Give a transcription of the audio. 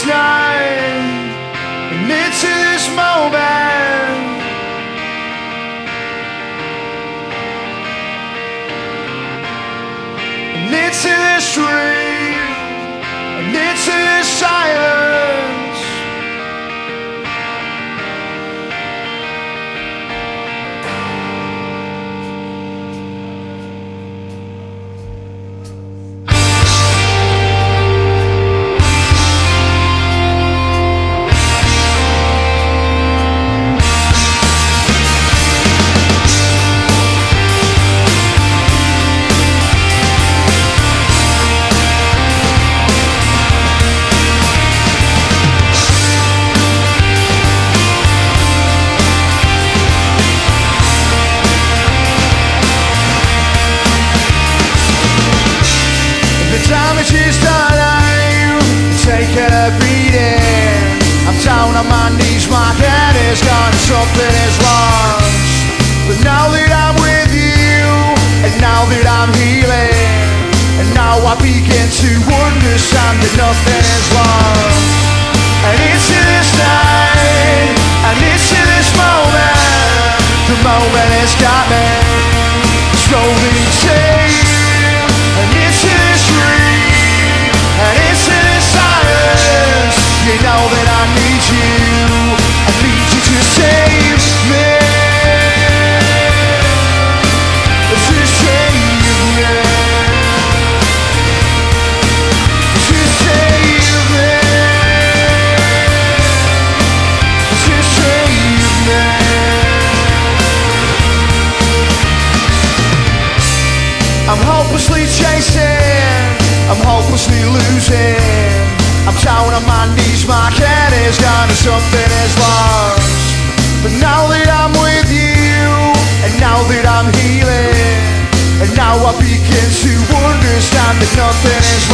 night and into this moment. And into this dream and into this silence. Damage is done, I'm taking a beating. I'm down on my knees, my head is gone, something is lost. But now that I'm with you, and now that I'm healing, and now I begin to understand that nothing is lost. And into this night, and into this moment, the moment has got me slowly changed. And into this dream, and into this silence, you know that I need you to save me. To save me. To save me. To save me. I'm hopelessly chasing, I'm hopelessly losing. I'm down on my knees, my head is gone and something is lost. But now that I'm with you, and now that I'm healing, and now I begin to understand that nothing is